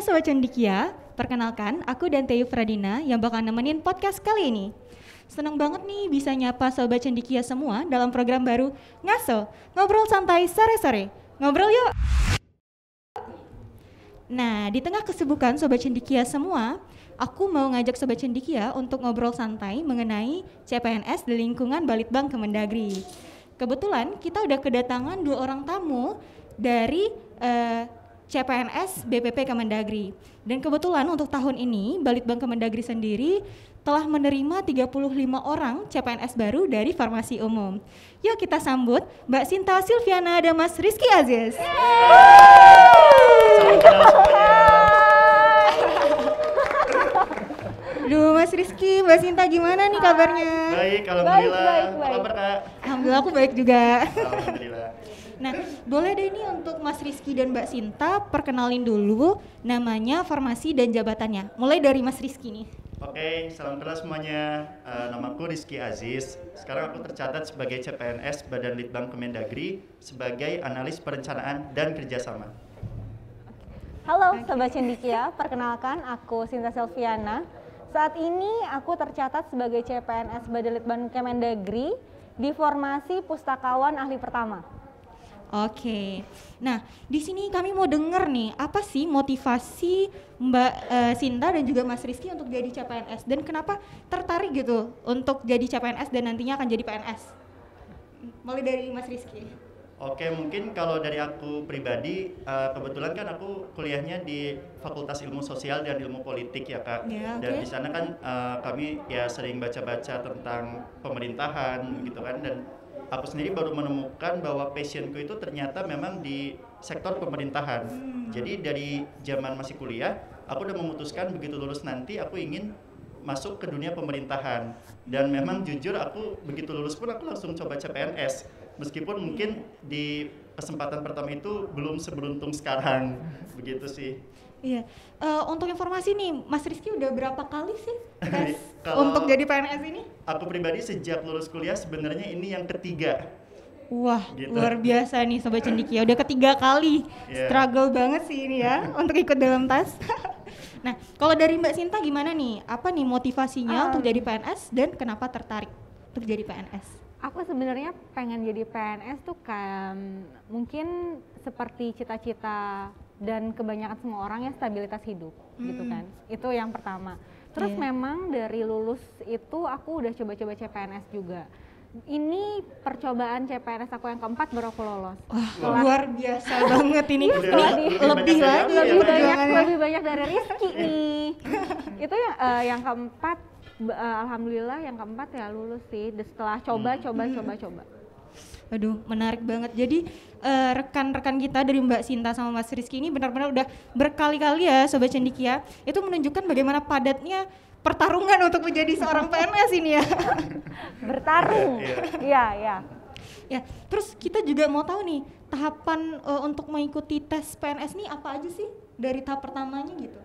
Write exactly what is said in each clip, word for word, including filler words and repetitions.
Sobat Cendikia, perkenalkan aku dan Teyu Fradina yang bakal nemenin podcast kali ini. Seneng banget nih bisa nyapa Sobat Cendikia semua dalam program baru Ngaso, Ngobrol Santai Sore-Sore. Ngobrol yuk! Nah, di tengah kesibukan Sobat Cendikia semua, aku mau ngajak Sobat Cendikia untuk ngobrol santai mengenai C P N S di lingkungan Balitbang Kemendagri. Kebetulan kita udah kedatangan dua orang tamu dari uh, C P N S B P P Kemendagri. Dan kebetulan untuk tahun ini Balitbang Kemendagri sendiri telah menerima tiga puluh lima orang C P N S baru dari farmasi umum. Yuk kita sambut Mbak Sinta Silviana dan Mas Rizky Aziz. Duh Mas Rizky, Mbak Sinta gimana nih kabarnya? Baik, alhamdulillah. Baik, baik, baik. Apa kabar Kak? Alhamdulillah aku baik juga. Alhamdulillah. Nah, boleh deh nih untuk Mas Rizky dan Mbak Sinta perkenalin dulu namanya, formasi dan jabatannya. Mulai dari Mas Rizky nih. Oke, salam kenal semuanya. Uh, namaku Rizky Aziz. Sekarang aku tercatat sebagai C P N S Badan Litbang Kemendagri sebagai analis perencanaan dan kerjasama. Halo Sobat Cendikia, perkenalkan aku Sinta Silviana. Saat ini aku tercatat sebagai C P N S Badan Litbang Kemendagri di formasi Pustakawan Ahli Pertama. Oke, nah di sini kami mau denger nih apa sih motivasi Mbak uh, Sinta dan juga Mas Rizky untuk jadi C P N S dan kenapa tertarik gitu untuk jadi C P N S dan nantinya akan jadi P N S? Mulai dari Mas Rizky. Oke, mungkin kalau dari aku pribadi, uh, kebetulan kan aku kuliahnya di Fakultas Ilmu Sosial dan Ilmu Politik ya Kak. Ya, dan okay. di sana kan uh, kami ya sering baca-baca tentang pemerintahan gitu kan, dan aku sendiri baru menemukan bahwa passionku itu ternyata memang di sektor pemerintahan. Hmm. Jadi dari zaman masih kuliah, aku udah memutuskan begitu lulus nanti aku ingin masuk ke dunia pemerintahan. Dan memang jujur aku begitu lulus pun aku langsung coba C P N S. Meskipun mungkin di kesempatan pertama itu belum seberuntung sekarang, begitu sih. Iya, uh, untuk informasi nih, Mas Rizky udah berapa kali sih tes Kalau untuk jadi P N S ini? Aku pribadi sejak lulus kuliah sebenarnya ini yang ketiga. Wah, gitu. Luar biasa nih Sobat Cendikia, udah ketiga kali. Yeah. Struggle banget sih ini ya untuk ikut dalam tes. Nah, kalau dari Mbak Sinta gimana nih? Apa nih motivasinya um, untuk jadi P N S dan kenapa tertarik untuk jadi P N S? Aku sebenarnya pengen jadi P N S tuh kayak mungkin seperti cita-cita dan kebanyakan semua orang ya, stabilitas hidup hmm. gitu kan. Itu yang pertama. Terus yeah. memang dari lulus itu aku udah coba-coba C P N S juga. Ini percobaan C P N S aku yang keempat baru aku lolos. Wah, setelah, luar biasa banget ini. Iya, ini di, lebih lagi lebih banyak lebih banyak dari Rizky nih. Itu yang uh, yang keempat uh, alhamdulillah yang keempat ya lulus sih. Setelah coba hmm. coba hmm. coba coba. Aduh, menarik banget. Jadi uh, rekan-rekan kita dari Mbak Sinta sama Mas Rizky ini benar-benar udah berkali-kali ya Sobat Cendikia, itu menunjukkan bagaimana padatnya pertarungan untuk menjadi seorang P N S ini ya. Bertarung. Iya, iya. Ya, terus kita juga mau tahu nih, tahapan uh, untuk mengikuti tes P N S nih apa aja sih dari tahap pertamanya gitu?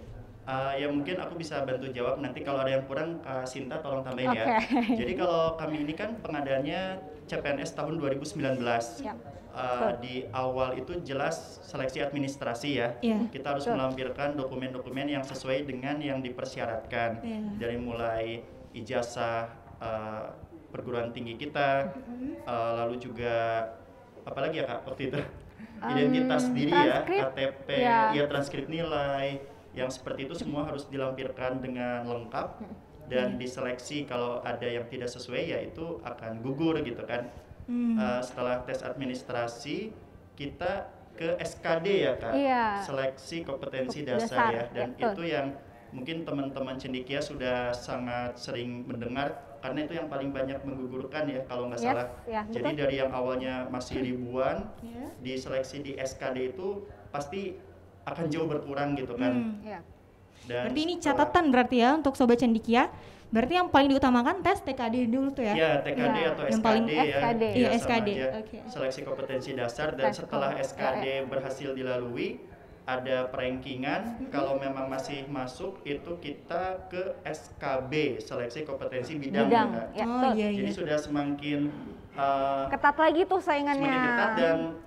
Uh, ya mungkin aku bisa bantu jawab, nanti kalau ada yang kurang Kak Sinta tolong tambahin okay. ya. Jadi kalau kami ini kan pengadaannya C P N S tahun dua ribu sembilan belas. Yep. Uh, di awal itu jelas seleksi administrasi ya. Yeah. Kita harus Betul. melampirkan dokumen-dokumen yang sesuai dengan yang dipersyaratkan. Yeah. Dari mulai ijazah uh, perguruan tinggi kita, mm-hmm. uh, lalu juga apalagi ya Kak waktu itu? Um, Identitas diri ya, K T P, yeah. ya transkrip nilai. Yang seperti itu semua harus dilampirkan dengan lengkap dan diseleksi kalau ada yang tidak sesuai ya itu akan gugur gitu kan. Hmm. Uh, setelah tes administrasi kita ke S K D ya Kak, iya. Seleksi kompetensi dasar, dasar ya, dan ya, itu yang mungkin teman-teman Cendikia sudah sangat sering mendengar karena itu yang paling banyak menggugurkan ya kalau nggak yes, salah. Ya, jadi betul. Dari yang awalnya masih ribuan, yeah. diseleksi di S K D itu pasti akan jauh berkurang gitu kan. Hmm. Ya. Dan berarti ini catatan berarti ya untuk Sobat Cendikia. Berarti yang paling diutamakan tes T K D dulu tuh ya? Iya, T K D ya. Atau yang S K D paling ya. S K D. Iya, S K D. Okay. Seleksi kompetensi dasar dan tes setelah S K D ya. berhasil dilalui, ada perankingan. Mm-hmm. Kalau memang masih masuk itu kita ke S K B, seleksi kompetensi bidang. Bidang. Ya, oh, iya, Jadi iya. sudah semakin uh, ketat lagi tuh saingannya. Semakin ketat dan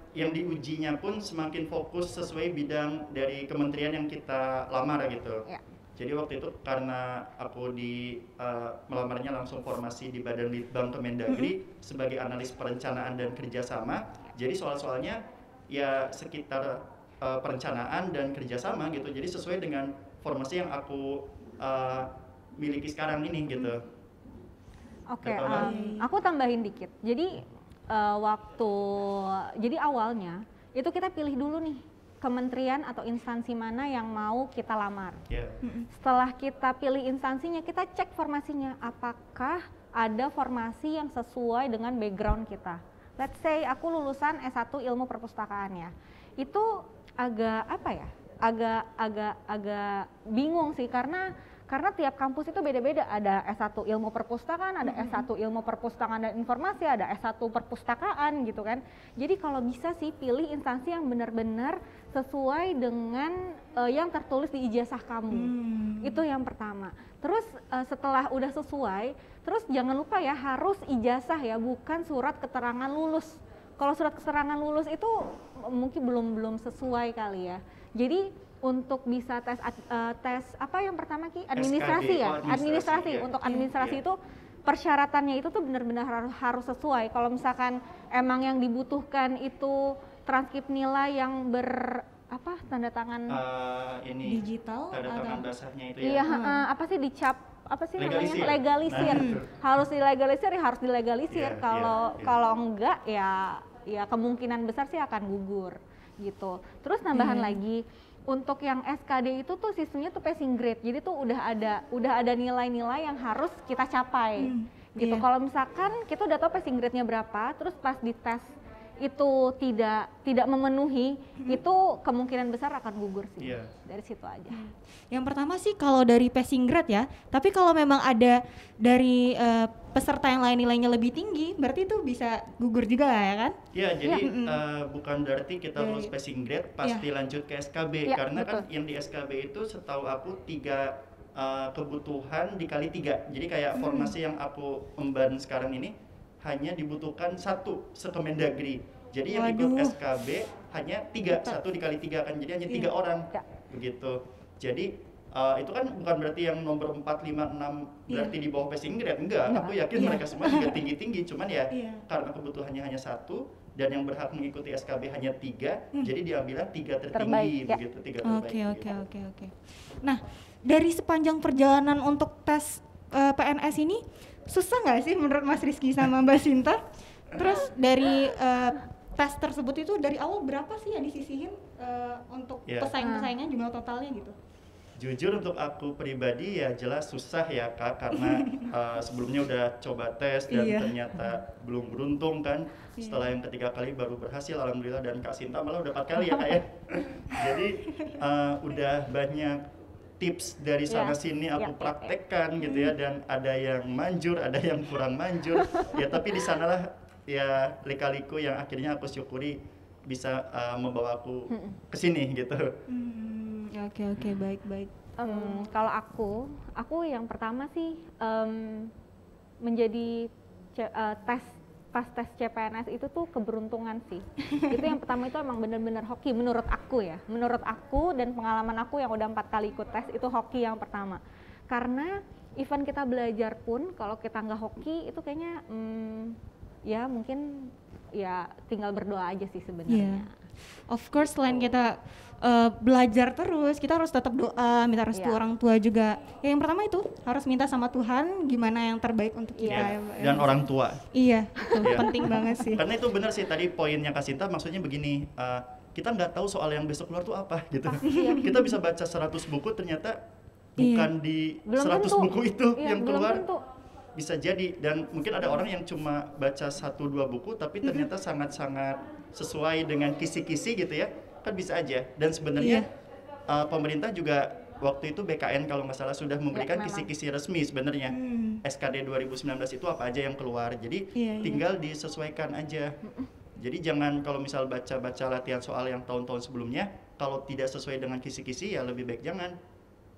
yang diujinya pun semakin fokus sesuai bidang dari kementerian yang kita lamar gitu. Ya. Jadi waktu itu karena aku di uh, melamarnya langsung formasi di Badan Litbang Kemendagri mm-hmm. sebagai analis perencanaan dan kerjasama. Jadi soal-soalnya ya sekitar uh, perencanaan dan kerjasama gitu. Jadi sesuai dengan formasi yang aku uh, miliki sekarang ini gitu. Oke, okay, um, aku tambahin dikit. Jadi uh, waktu jadi awalnya itu kita pilih dulu nih kementerian atau instansi mana yang mau kita lamar. Yeah. Setelah kita pilih instansinya, kita cek formasinya, apakah ada formasi yang sesuai dengan background kita. Let's say aku lulusan S satu ilmu perpustakaan ya. Itu agak apa ya? Agak agak agak bingung sih karena Karena tiap kampus itu beda-beda, ada S satu ilmu perpustakaan, ada mm-hmm. S satu ilmu perpustakaan dan informasi, ada S satu perpustakaan gitu kan. Jadi kalau bisa sih pilih instansi yang benar-benar sesuai dengan uh, yang tertulis di ijazah kamu. Mm. Itu yang pertama. Terus uh, setelah udah sesuai, terus jangan lupa ya harus ijazah ya, bukan surat keterangan lulus. Kalau surat keterangan lulus itu mungkin belum belum sesuai kali ya. Jadi untuk bisa tes uh, tes apa yang pertama Ki? Administrasi S K D, ya? Oh, administrasi, administrasi. Ya. Untuk administrasi ya. Itu persyaratannya itu tuh benar-benar harus, harus sesuai. Kalau misalkan emang yang dibutuhkan itu transkrip nilai yang ber apa tanda tangan uh, ini digital tanda tangan basahnya itu ya. Iya, hmm. uh, apa sih dicap apa sih legalisir. namanya legalisir. Nah, harus dilegalisir ya harus dilegalisir. Yeah, kalau yeah, yeah. kalau enggak ya ya kemungkinan besar sih akan gugur gitu. Terus nambahan yeah. lagi untuk yang S K D itu tuh sistemnya tuh passing grade, jadi tuh udah ada udah ada nilai-nilai yang harus kita capai, hmm, gitu. Yeah. Kalau misalkan kita udah tahu passing grade-nya berapa, terus pas di tes itu tidak tidak memenuhi, hmm. itu kemungkinan besar akan gugur sih. Yeah. Dari situ aja. Hmm. Yang pertama sih kalau dari passing grade ya, tapi kalau memang ada dari uh, peserta yang lain nilainya lebih tinggi, berarti itu bisa gugur juga lah ya kan? Iya, jadi ya. uh, bukan berarti kita lulus yeah. passing grade pasti ya. lanjut ke S K B, ya, karena betul. kan yang di S K B itu setahu aku tiga uh, kebutuhan dikali tiga, jadi kayak hmm. formasi yang aku emban sekarang ini hanya dibutuhkan satu sekemendagri, jadi yang Waduh. ikut S K B hanya tiga, betul. satu dikali tiga kan, jadi hanya tiga ya. orang, ya. begitu. Jadi uh, itu kan bukan berarti yang nomor empat, lima, enam berarti yeah. di bawah passing grade, enggak, enggak. Aku yakin yeah. mereka semua juga tinggi-tinggi, cuman ya yeah. karena kebutuhannya hanya satu dan yang berhak mengikuti S K B hanya tiga, hmm. jadi diambilnya tiga tertinggi, terbaik, begitu, ya. tiga terbaik. Oke, oke, oke, oke. Nah, dari sepanjang perjalanan untuk tes uh, P N S ini, susah nggak sih menurut Mas Rizky sama Mbak Sinta? Terus dari uh, tes tersebut itu dari awal berapa sih yang disisihin uh, untuk yeah. pesaing-pesaingan jumlah totalnya gitu? Jujur untuk aku pribadi ya jelas susah ya Kak, karena uh, sebelumnya udah coba tes dan iya. ternyata belum beruntung kan. Iya. Setelah yang ketiga kali baru berhasil, alhamdulillah, dan Kak Sinta malah udah empat kali ya Kak ya. Jadi uh, udah banyak tips dari sana yeah. sini aku yeah. praktekkan yeah. gitu ya, dan ada yang manjur, ada yang kurang manjur. Ya tapi di sanalah ya lika-liku yang akhirnya aku syukuri bisa uh, membawa aku ke sini gitu. Hmm. Oke oke baik baik. Um, kalau aku, aku yang pertama sih um, menjadi c- uh, tes pas tes C P N S itu tuh keberuntungan sih. Itu yang pertama itu emang benar-benar hoki menurut aku ya. Menurut aku dan pengalaman aku yang udah empat kali ikut tes itu hoki yang pertama. Karena even kita belajar pun kalau kita nggak hoki itu kayaknya um, ya mungkin ya tinggal berdoa aja sih sebenarnya. Yeah. Of course selain kita uh, belajar terus, kita harus tetap doa, minta restu yeah. orang tua juga. Ya, yang pertama itu harus minta sama Tuhan gimana yang terbaik untuk kita. Yeah. Ya, dan ya. orang tua. Iya, itu yeah. penting banget sih. Karena itu benar sih tadi poinnya Kak Sinta, maksudnya begini, uh, kita nggak tahu soal yang besok keluar tuh apa gitu. Iya. Kita bisa baca seratus buku ternyata bukan yeah. di belum seratus tentu. buku itu yeah, yang keluar. Tentu. Bisa jadi, dan mungkin ada orang yang cuma baca satu dua buku tapi ternyata mm-hmm. sangat-sangat sesuai dengan kisi-kisi gitu ya, kan bisa aja. Dan sebenarnya yeah. uh, pemerintah juga waktu itu B K N kalau nggak salah sudah memberikan ya, kisi-kisi resmi sebenarnya. mm. S K D dua ribu sembilan belas itu apa aja yang keluar, jadi yeah, tinggal yeah. disesuaikan aja. Jadi jangan kalau misal baca-baca latihan soal yang tahun-tahun sebelumnya, kalau tidak sesuai dengan kisi-kisi ya lebih baik jangan.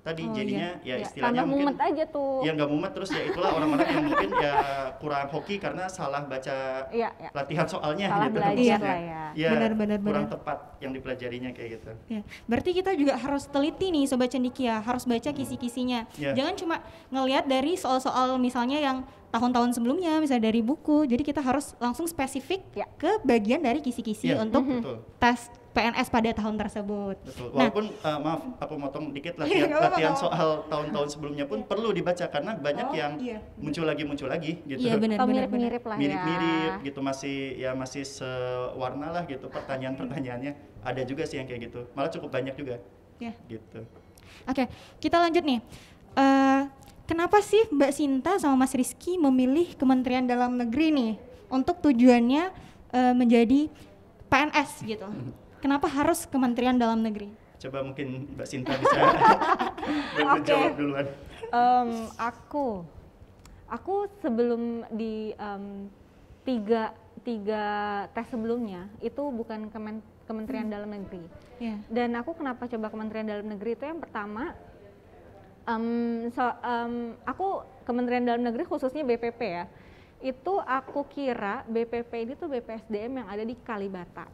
tadi Oh, jadinya iya. ya istilahnya Tambah mungkin mumet aja tuh. ya nggak mumet, terus ya itulah orang-orang yang mungkin ya kurang hoki karena salah baca Iya, iya. latihan soalnya Salah gitu belajar maksudnya. lah ya. Ya, Benar-benar, kurang benar. tepat yang dipelajarinya kayak gitu. Ya, berarti kita juga harus teliti nih Sobat Cendikia, harus baca kisi-kisinya. Ya. Jangan cuma ngelihat dari soal-soal misalnya yang tahun-tahun sebelumnya, misalnya dari buku. Jadi kita harus langsung spesifik Ya. ke bagian dari kisi-kisi Ya, untuk betul. tes P N S pada tahun tersebut. Betul. Nah, Walaupun uh, maaf aku motong dikit Nggak latihan apa-apa, latihan nggak soal tahun-tahun sebelumnya pun perlu dibaca karena banyak Oh, yang iya. muncul lagi muncul lagi gitu. Iya benar Oh, benar benar. mirip-mirip lah ya. Mirip-mirip gitu, masih ya masih sewarna lah gitu pertanyaan-pertanyaannya. Ada juga sih yang kayak gitu. Malah cukup banyak juga. Ya. Gitu. Oke, kita lanjut nih. Eh, kenapa sih Mbak Sinta sama Mas Rizky memilih Kementerian Dalam Negeri nih untuk tujuannya eh, menjadi P N S gitu? Kenapa harus Kementerian Dalam Negeri? Coba mungkin Mbak Sinta bisa bantu Oke. jawab duluan. Em, aku, aku sebelum di em, tiga tiga tes sebelumnya itu bukan kemen, Kementerian Dalam Negeri. Ya. Dan aku kenapa coba Kementerian Dalam Negeri itu yang pertama, em, so, em, aku Kementerian Dalam Negeri khususnya B P P ya. Itu aku kira B P P ini tuh B P S D M yang ada di Kalibata.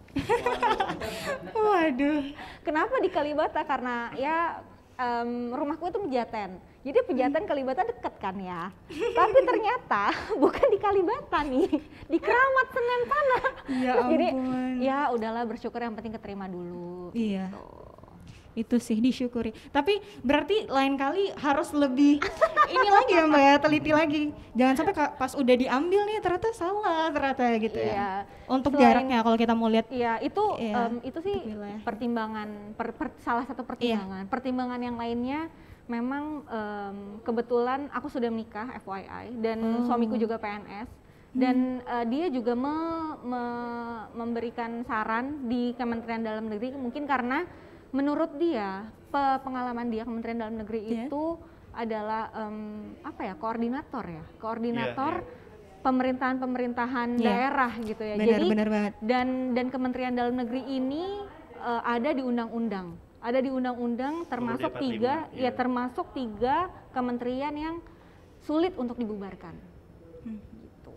Waduh. Kenapa di Kalibata? Karena ya em, rumahku itu Pejaten. Jadi Pejaten Kalibata deket kan ya. Tapi ternyata bukan di Kalibata nih, di Keramat Senen sana. Ya Terus jadi ampun. ya udahlah, bersyukur, yang penting keterima dulu. Iya. Gitu. Itu sih disyukuri. Tapi berarti lain kali harus lebih ini lagi ya Mbak ya, teliti lagi. Jangan sampai ka- pas udah diambil nih ternyata salah ternyata gitu Iya. ya. Untuk Selain- jaraknya kalau kita mau lihat. Iya, itu Iya, em, itu sih untuk wilayah. pertimbangan per- per- salah satu pertimbangan. Pertimbangan yang lainnya memang em, kebetulan aku sudah menikah F Y I dan Oh. suamiku juga P N S dan eh, dia juga me- me- memberikan saran di Kementerian Dalam Negeri, mungkin karena menurut dia pe- pengalaman dia Kementerian Dalam Negeri Iya. itu adalah em, apa ya, koordinator ya, koordinator Iya, pemerintahan-pemerintahan Iya. daerah gitu ya. Benar, Jadi benar banget. dan dan Kementerian Dalam Negeri ini eh, ada di undang-undang, ada di undang-undang termasuk empat puluh lima, tiga, iya. ya termasuk tiga kementerian yang sulit untuk dibubarkan. Gitu.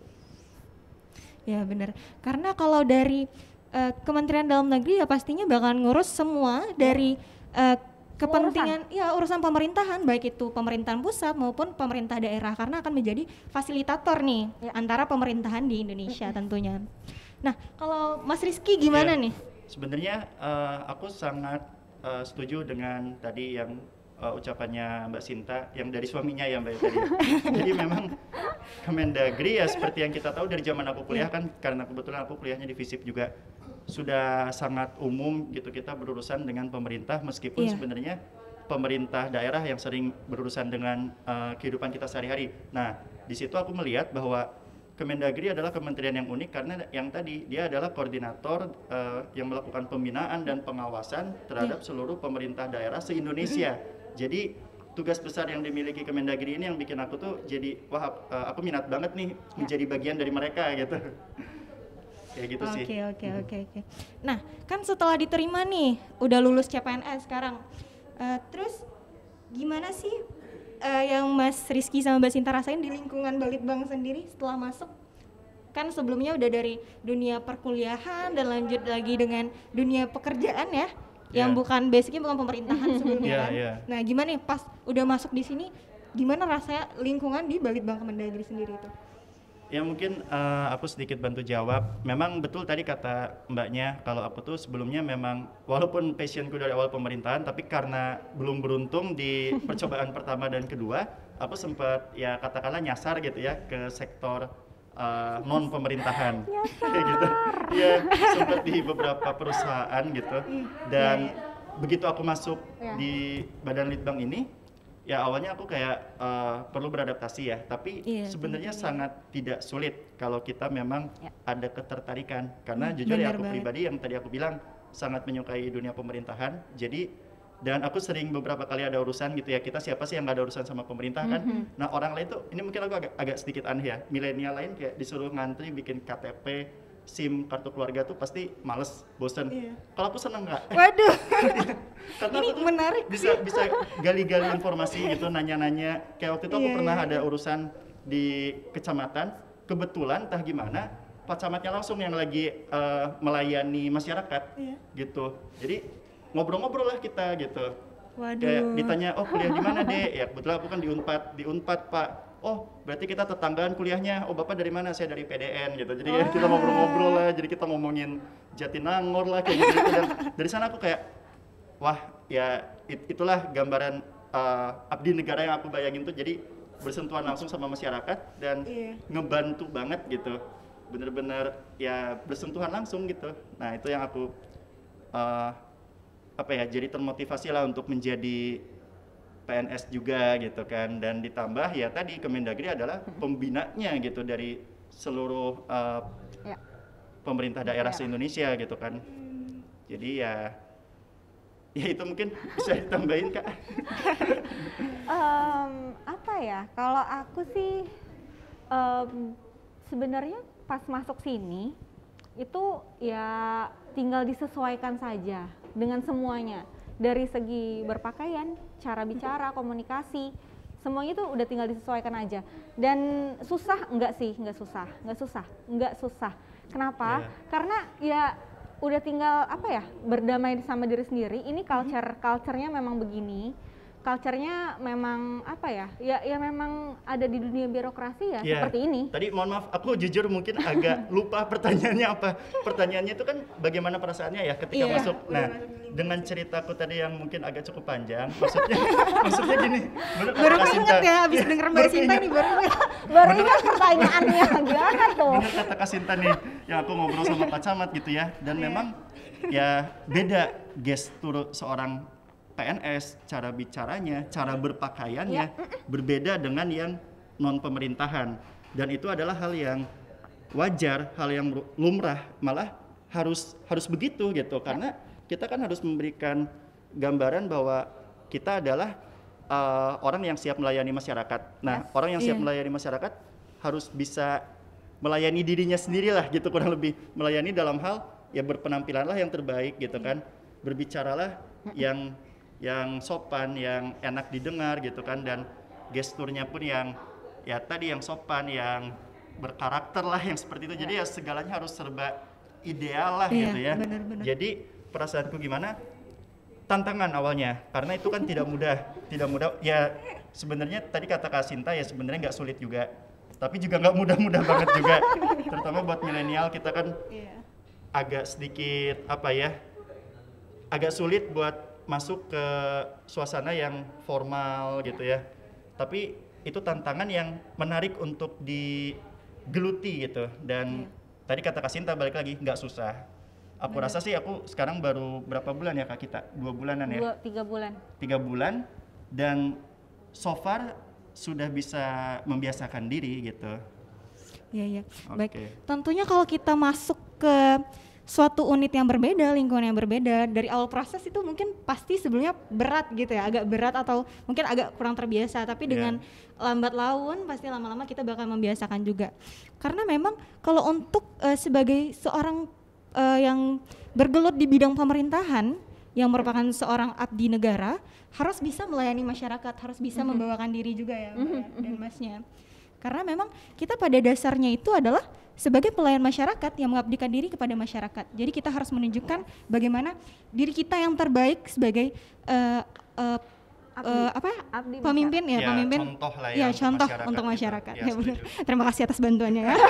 Ya benar. Karena kalau dari eh, Kementerian Dalam Negeri ya pastinya bakal ngurus semua dari eh, kepentingan ya urusan pemerintahan, baik itu pemerintahan pusat maupun pemerintah daerah, karena akan menjadi fasilitator nih Ya. antara pemerintahan di Indonesia tentunya. Nah, kalau Mas Rizky gimana Ya, nih? Sebenarnya eh, aku sangat eh, setuju dengan tadi yang eh, ucapannya Mbak Sinta yang dari suaminya ya Mbak ya tadi. Jadi memang Kemendagri ya seperti yang kita tahu dari zaman aku kuliah kan, karena kebetulan aku kuliahnya di FISIP juga, sudah sangat umum gitu kita berurusan dengan pemerintah, meskipun Iya. sebenarnya pemerintah daerah yang sering berurusan dengan eh, kehidupan kita sehari-hari. Nah, di situ aku melihat bahwa Kemendagri adalah kementerian yang unik karena yang tadi dia adalah koordinator eh, yang melakukan pembinaan dan pengawasan terhadap seluruh pemerintah daerah se-Indonesia. Jadi tugas besar yang dimiliki Kemendagri ini yang bikin aku tuh jadi wah eh, aku minat banget nih menjadi bagian dari mereka gitu. Kayak gitu sih. Oke oke oke oke. Nah, kan setelah diterima nih, udah lulus C P N S sekarang. Eh, terus gimana sih eh, yang Mas Rizky sama Mbak Sinta rasain di lingkungan Balitbang sendiri setelah masuk? Kan sebelumnya udah dari dunia perkuliahan dan lanjut lagi dengan dunia pekerjaan ya, yang Yeah. bukan basicnya bukan pemerintahan sebelumnya Yeah, kan. yeah. Nah, gimana nih pas udah masuk di sini, gimana rasanya lingkungan di Balitbang Kemendagri sendiri itu? Ya mungkin eh, aku sedikit bantu jawab. Memang betul tadi kata mbaknya, kalau aku tuh sebelumnya memang walaupun passionku dari awal pemerintahan, tapi karena belum beruntung di percobaan pertama dan kedua, aku sempat ya katakanlah nyasar gitu ya ke sektor eh, non pemerintahan. Kayak gitu. Ya sempat di beberapa perusahaan gitu. Dan begitu aku masuk Iya. di Badan Litbang ini, ya awalnya aku kayak uh, perlu beradaptasi ya, tapi Iya, sebenarnya sangat tidak sulit kalau kita memang Ya. ada ketertarikan, karena Hmm, jujur ya benar aku banget. pribadi yang tadi aku bilang sangat menyukai dunia pemerintahan. Jadi dan aku sering beberapa kali ada urusan gitu ya, kita siapa sih yang gak ada urusan sama pemerintah kan. Mhm. Nah orang lain tuh, ini mungkin aku agak, agak sedikit aneh ya, milenial lain kayak disuruh ngantri bikin K T P SIM kartu keluarga tuh pasti males, bosan. Iya. Kalau aku seneng Kak. Waduh. Karena ini aku tuh menarik. Bisa bisa gali-gali informasi gitu, nanya-nanya. Kayak waktu itu aku yeah, pernah yeah. ada urusan di kecamatan, kebetulan entah gimana Pak Camatnya langsung yang lagi uh, melayani masyarakat yeah. gitu. Jadi ngobrol-ngobrol lah kita gitu. Waduh. Kayak ditanya, oh kuliah di mana Dek? Ya kebetulan aku kan di Unpad, di Unpad Pak. Oh berarti kita tetanggaan kuliahnya, oh Bapak dari mana? Saya dari P D N gitu. Jadi oh. kita ngobrol-ngobrol lah, jadi kita ngomongin Jatinangor lah kayak gitu. Dan dari sana aku kayak, wah ya it, itulah gambaran uh, abdi negara yang aku bayangin tuh, jadi bersentuhan langsung sama masyarakat dan yeah. ngebantu banget gitu. Bener-bener ya bersentuhan langsung gitu. Nah itu yang aku uh, apa ya, jadi termotivasi lah untuk menjadi P N S juga gitu kan. Dan ditambah ya tadi Kemendagri adalah pembinanya gitu dari seluruh uh, ya. pemerintah daerah ya. se-Indonesia gitu kan. Jadi ya ya itu mungkin bisa ditambahin Kak. um, apa ya, kalau aku sih um, sebenarnya pas masuk sini itu ya tinggal disesuaikan saja dengan semuanya, dari segi berpakaian, cara bicara, komunikasi, semuanya itu udah tinggal disesuaikan aja. Dan susah enggak sih, enggak susah, enggak susah, enggak susah. Kenapa? Yeah. Karena ya udah tinggal apa ya, berdamai sama diri sendiri. Ini culture, culture-nya memang begini. Culture-nya memang apa ya, ya ya memang ada di dunia birokrasi ya, yeah. seperti ini. Tadi mohon maaf, aku jujur mungkin agak lupa pertanyaannya apa. Pertanyaannya itu kan bagaimana perasaannya ya ketika yeah. masuk. Nah, dengan ceritaku tadi yang mungkin agak cukup panjang, maksudnya maksudnya gini. Baru ingat ya, abis denger Mbak Sinta nih baru baru ingat pertanyaannya, gimana tuh? Bener kata Kak Sinta nih, yang aku ngobrol sama Pak Camat gitu ya, dan yeah. memang ya beda gestur seorang P N S, cara bicaranya, cara berpakaiannya ya. berbeda dengan yang non pemerintahan, dan itu adalah hal yang wajar, hal yang lumrah, malah harus harus begitu gitu, karena kita kan harus memberikan gambaran bahwa kita adalah uh, orang yang siap melayani masyarakat. Nah, yes. orang yang siap yeah. melayani masyarakat harus bisa melayani dirinya sendiri lah gitu, kurang lebih melayani dalam hal ya berpenampilanlah yang terbaik gitu kan, berbicaralah yang yang sopan, yang enak didengar gitu kan, dan gesturnya pun yang ya tadi yang sopan, yang berkarakter lah, yang seperti itu. Jadi ya segalanya harus serba ideal lah yeah, gitu ya. Bener, bener. Jadi perasaanku gimana? Tantangan awalnya, karena itu kan tidak mudah, tidak mudah. Ya sebenarnya tadi kata Kak Sinta ya sebenarnya nggak sulit juga, tapi juga nggak mudah-mudah banget juga. Terutama buat milenial kita kan yeah. agak sedikit apa ya, agak sulit buat masuk ke suasana yang formal gitu ya. Tapi itu tantangan yang menarik untuk digeluti gitu. Dan yeah. tadi kata Kak Sinta balik lagi nggak susah. Aku Bener. rasa sih aku sekarang baru berapa bulan ya Kak kita? Dua bulanan ya? Dua, tiga bulan. Tiga bulan dan so far sudah bisa membiasakan diri gitu. Iya, iya. Okay. Baik. Tentunya kalau kita masuk ke suatu unit yang berbeda, lingkungan yang berbeda, dari awal proses itu mungkin pasti sebelumnya berat gitu ya, agak berat atau mungkin agak kurang terbiasa, tapi yeah. dengan lambat laun pasti lama-lama kita bakal membiasakan juga. Karena memang kalau untuk uh, sebagai seorang uh, yang bergelut di bidang pemerintahan, yang merupakan seorang abdi negara, harus bisa melayani masyarakat, harus bisa mm-hmm. membawakan diri juga ya Mbak mm-hmm. dan Masnya. Karena memang kita pada dasarnya itu adalah sebagai pelayan masyarakat yang mengabdikan diri kepada masyarakat. Jadi kita harus menunjukkan bagaimana diri kita yang terbaik sebagai uh, uh, abdi, uh, apa abdi pemimpin ya, ya pemimpin. Contoh lah ya, ya untuk contoh masyarakat untuk masyarakat. Ya, ya, benar. Terima kasih atas bantuannya ya. Oke.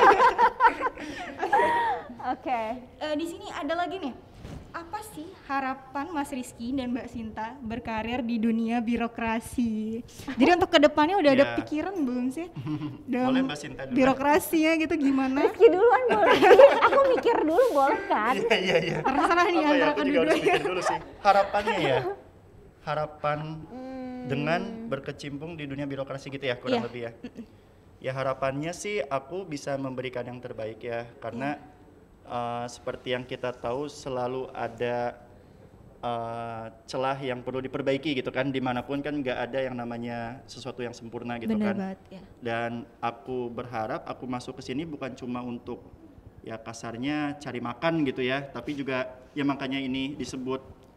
Okay. Uh, di sini ada lagi nih. Apa sih harapan Mas Rizky dan Mbak Sinta berkarir di dunia birokrasi? Jadi untuk kedepannya udah yeah. ada pikiran belum sih? Boleh Mbak Sinta dulu. Birokrasinya gitu gimana? Rizky duluan boleh. Aku mikir dulu boleh kan? Iya iya iya. Terserah nih antara ya, kedua ya. dulu sih. Harapannya ya, harapan hmm. dengan berkecimpung di dunia birokrasi gitu ya kurang yeah. lebih ya. Ya harapannya sih aku bisa memberikan yang terbaik ya, karena yeah. Uh, seperti yang kita tahu selalu ada uh, celah yang perlu diperbaiki gitu kan, dimanapun kan nggak ada yang namanya sesuatu yang sempurna gitu. Bener kan banget, ya. Dan aku berharap aku masuk ke sini bukan cuma untuk ya kasarnya cari makan gitu ya, tapi juga ya makanya ini disebut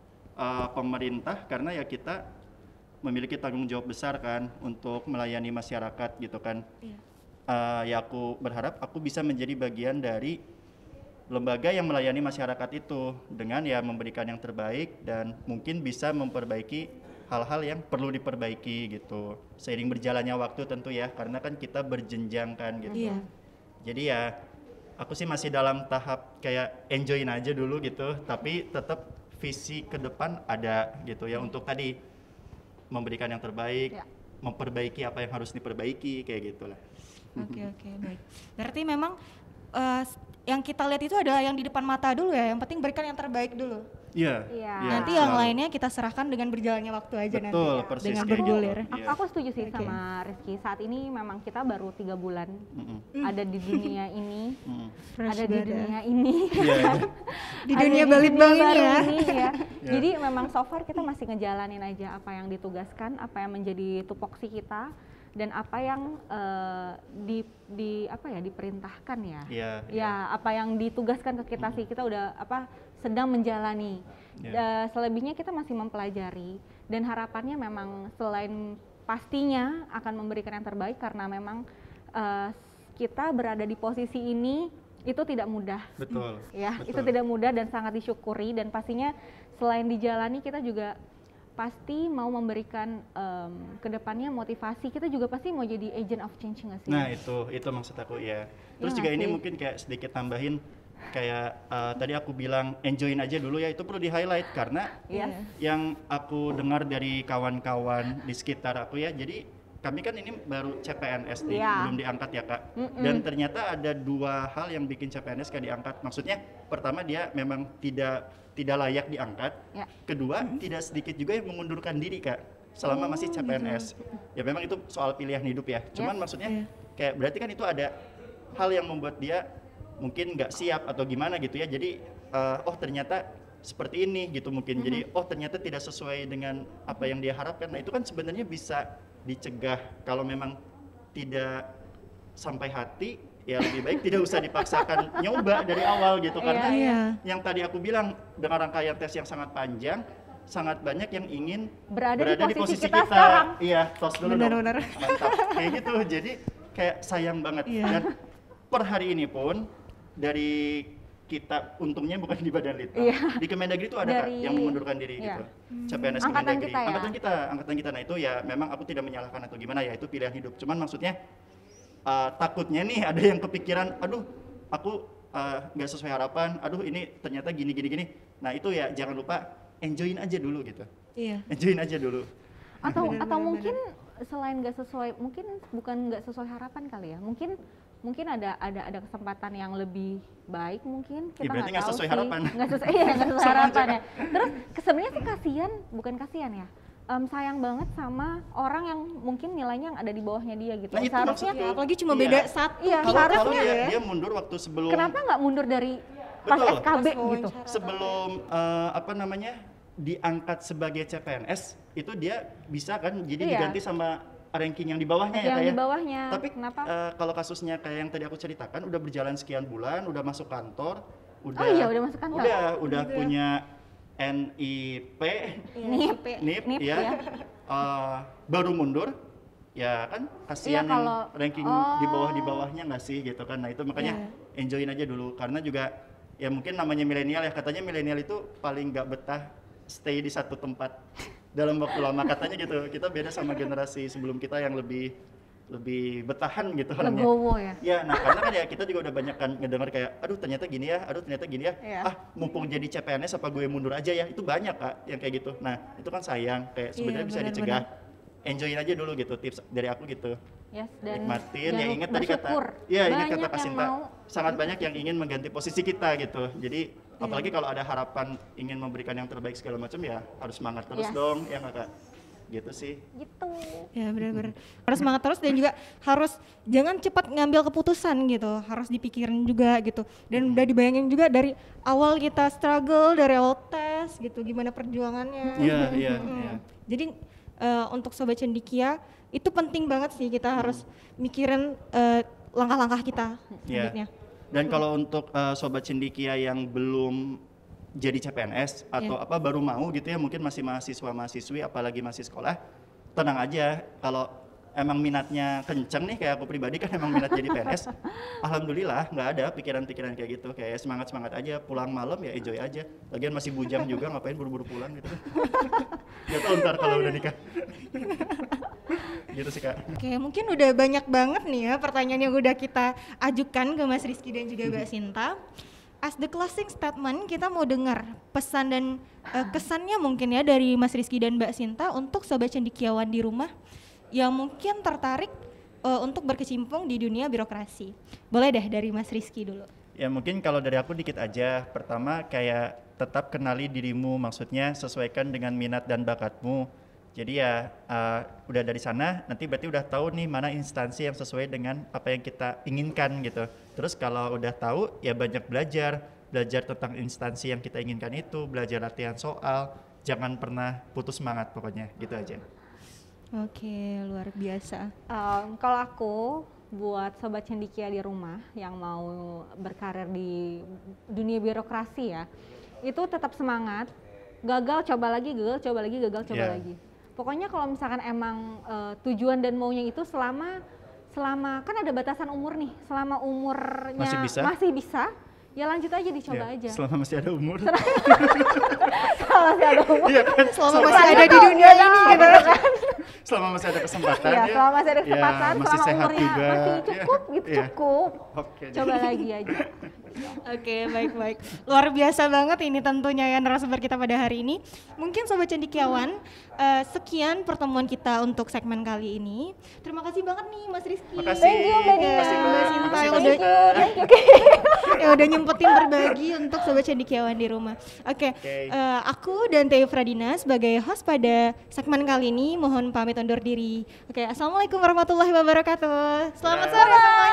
uh, pemerintah karena ya kita memiliki tanggung jawab besar kan untuk melayani masyarakat gitu kan. Iya. Uh, ya aku berharap aku bisa menjadi bagian dari lembaga yang melayani masyarakat itu dengan ya memberikan yang terbaik dan mungkin bisa memperbaiki hal-hal yang perlu diperbaiki gitu. Seiring berjalannya waktu tentu ya, karena kan kita berjenjang kan gitu. Iya. Jadi ya aku sih masih dalam tahap kayak enjoyin aja dulu gitu, tapi tetap visi ke depan ada gitu ya, untuk tadi memberikan yang terbaik, ya. Memperbaiki apa yang harus diperbaiki kayak gitulah. Oke oke baik. Berarti memang uh, yang kita lihat itu adalah yang di depan mata dulu ya, yang penting berikan yang terbaik dulu. Iya. Yeah. Yeah. Nanti yang lainnya kita serahkan dengan berjalannya waktu aja. Betul, nanti. Persis dengan gitu. bergulir. Aku, aku setuju sih okay. sama Rizky. Saat ini memang kita baru tiga bulan mm-hmm. ada di dunia ini, mm-hmm. ada di dunia ini, yeah. di dunia Balitbang ini ya. Ini, ya. Yeah. Jadi memang so far kita masih ngejalanin aja apa yang ditugaskan, apa yang menjadi tupoksi kita. Dan apa yang uh, di, di apa ya diperintahkan ya, yeah, ya yeah. apa yang ditugaskan ke kita mm. sih kita udah apa sedang menjalani. Yeah. Uh, selebihnya kita masih mempelajari dan harapannya memang selain pastinya akan memberikan yang terbaik karena memang uh, kita berada di posisi ini itu tidak mudah. Betul. Ya, betul. Itu tidak mudah dan sangat disyukuri dan pastinya selain dijalani kita juga pasti mau memberikan um, kedepannya motivasi, kita juga pasti mau jadi agent of change nggak sih? Nah itu, itu maksud aku ya. Terus ya, juga ini mungkin kayak sedikit tambahin, kayak uh, tadi aku bilang enjoyin aja dulu ya, itu perlu di highlight karena yes. yang aku dengar dari kawan-kawan di sekitar aku ya, jadi kami kan ini baru C P N S nih, yeah. belum diangkat ya Kak. Mm-mm. Dan ternyata ada dua hal yang bikin C P N S kayak diangkat. Maksudnya pertama dia memang tidak tidak layak diangkat. Yeah. Kedua mm-hmm. tidak sedikit juga yang mengundurkan diri Kak selama oh, masih C P N S. Gitu. Ya memang itu soal pilihan hidup ya. Cuman yeah. maksudnya yeah. kayak berarti kan itu ada hal yang membuat dia mungkin nggak siap atau gimana gitu ya. Jadi uh, oh ternyata seperti ini gitu mungkin. Mm-hmm. Jadi oh ternyata tidak sesuai dengan apa yang dia harapkan. Nah itu kan sebenarnya bisa dicegah kalau memang tidak sampai hati, ya lebih baik tidak usah dipaksakan nyoba dari awal gitu karena yeah. yang tadi aku bilang dengan rangkaian tes yang sangat panjang, sangat banyak yang ingin berada, berada di posisi, di posisi kita, kita. Sekarang. Iya, tos dulu benar, dong. Benar. Mantap. Kayak gitu. Jadi kayak sayang banget. Yeah. Dan per hari ini pun dari kita untungnya bukan di Badan Litbang. Yeah. Di Kemendagri itu ada dari, Kak yang mengundurkan diri yeah. gitu. C P N S angkatan Kemendagri. Kita ya? Angkatan kita, angkatan kita. Nah itu ya memang aku tidak menyalahkan atau gimana ya, itu pilihan hidup. Cuman maksudnya uh, takutnya nih ada yang kepikiran, aduh aku nggak uh, sesuai harapan, aduh ini ternyata gini gini gini. Nah itu ya jangan lupa enjoyin aja dulu gitu. Iya. Yeah. Enjoyin aja dulu. Atau bener, atau bener, mungkin bener. Selain nggak sesuai, mungkin bukan nggak sesuai harapan kali ya. Mungkin mungkin ada ada ada kesempatan yang lebih baik mungkin kita nggak ya, tahu sesuai sih harapan. nggak sesuai iya nggak sesuai harapan ya. Terus sebenarnya sih kasihan, bukan kasihan ya, um, sayang banget sama orang yang mungkin nilainya yang ada di bawahnya dia gitu. Nah, seharusnya ya, apalagi cuma iya. beda satu. Iya, kalau, seharusnya kalau dia, dia mundur waktu sebelum. Kenapa nggak mundur dari pas betul, S K B pas gitu? Sebelum uh, apa namanya diangkat sebagai C P N S itu dia bisa kan jadi iya. diganti sama ranking yang di bawahnya yang ya kayak. Di bawahnya. Tapi kenapa? Uh, kalau kasusnya kayak yang tadi aku ceritakan udah berjalan sekian bulan, udah masuk kantor, udah Oh iya, udah masuk kantor. Udah, udah gitu punya ya. N I P, N I P, N I P, N I P ya. ya. Uh, baru mundur. Ya kan kasihan iya, kalau, yang ranking oh. di bawah di bawahnya nggak sih gitu kan. Nah, itu makanya yeah. enjoyin aja dulu karena juga ya mungkin namanya milenial ya, katanya milenial itu paling nggak betah stay di satu tempat dalam waktu lama katanya gitu. Kita beda sama generasi sebelum kita yang lebih lebih betahan gitu orangnya. Legowo ya. Ya, nah karena kan ya kita juga udah banyak kan ngedengar kayak aduh ternyata gini ya, aduh ternyata gini ya. Yeah. Ah, mumpung jadi C P N S apa gue mundur aja ya. Itu banyak Kak yang kayak gitu. Nah, itu kan sayang kayak sebenarnya yeah, bisa bener, dicegah. Bener. Enjoyin aja dulu gitu, tips dari aku gitu. Yes, dan nikmatin, ya ingat tadi kata. Iya, ingat kata Kasinta. Sangat banyak yang ingin mengganti posisi kita gitu. Jadi yeah. apalagi kalau ada harapan ingin memberikan yang terbaik segala macam ya harus semangat terus yes. dong ya Kakak. Gitu sih. Gitu. Ya benar-benar. Harus semangat terus dan juga harus jangan cepat ngambil keputusan gitu. Harus dipikirin juga gitu. Dan udah dibayangin juga dari awal kita struggle, dari awal tes gitu, gimana perjuangannya. Iya, iya, iya. Jadi uh, untuk Sobat Cendekia itu penting banget sih kita harus mikirin uh, langkah-langkah kita selanjutnya. Yeah. Dan kalau untuk uh, Sobat Cendekia yang belum jadi C P N S atau yeah. apa baru mau gitu ya, mungkin masih mahasiswa-mahasiswi apalagi masih sekolah, tenang aja, kalau emang minatnya kenceng nih, kayak aku pribadi kan emang minat jadi P N S, alhamdulillah nggak ada pikiran-pikiran kayak gitu, kayak semangat-semangat aja, pulang malam ya enjoy aja, lagian masih bujang juga, ngapain buru-buru pulang gitu. Gak tau ntar kalau udah nikah. Gitu sih Kak. Oke, mungkin udah banyak banget nih ya pertanyaan yang udah kita ajukan ke Mas Rizky dan juga Mbak Sinta. As the closing statement, kita mau dengar pesan dan uh, kesannya mungkin ya dari Mas Rizky dan Mbak Sinta untuk Sobat Cendekiawan di rumah yang mungkin tertarik uh, untuk berkecimpung di dunia birokrasi. Boleh deh dari Mas Rizky dulu. Ya mungkin kalau dari aku dikit aja. Pertama kayak tetap kenali dirimu, maksudnya sesuaikan dengan minat dan bakatmu. Jadi ya uh, udah dari sana nanti berarti udah tahu nih mana instansi yang sesuai dengan apa yang kita inginkan gitu. Terus kalau udah tahu ya banyak belajar, belajar tentang instansi yang kita inginkan itu, belajar latihan soal, jangan pernah putus semangat pokoknya, gitu aja. Oke, luar biasa. Um, kalau aku buat Sobat Cendekia di rumah yang mau berkarir di dunia birokrasi ya, itu tetap semangat. Gagal coba lagi, gagal coba lagi, gagal coba yeah. lagi. Pokoknya kalau misalkan emang uh, tujuan dan maunya itu selama selama kan ada batasan umur nih, selama umurnya masih bisa, masih bisa ya lanjut aja, dicoba yeah. aja. Selama masih ada umur. Selama masih ada umur. Iya kan? Selama, selama masih ada di dunia ini gitu kan. Selama masih ada kesempatan ya. Selama masih ada kesempatan, ya, masih selama sehat umurnya juga. masih cukup yeah. gitu, yeah. cukup. Okay, coba lagi aja. Oke, baik-baik. Luar biasa banget ini tentunya ya narasumber kita pada hari ini. Mungkin Sobat Cendekiawan, uh, sekian pertemuan kita untuk segmen kali ini. Terima kasih banget nih Mas Rizky. Makasih. Thank you, Mbak Mbak Sinta yang udah yang udah nyempetin berbagi untuk Sobat Cendekiawan di rumah. Oke, okay. okay. uh, aku dan Teo Fradina sebagai host pada segmen kali ini mohon pamit undur diri. Oke, okay, assalamualaikum warahmatullahi wabarakatuh. Selamat sore semua.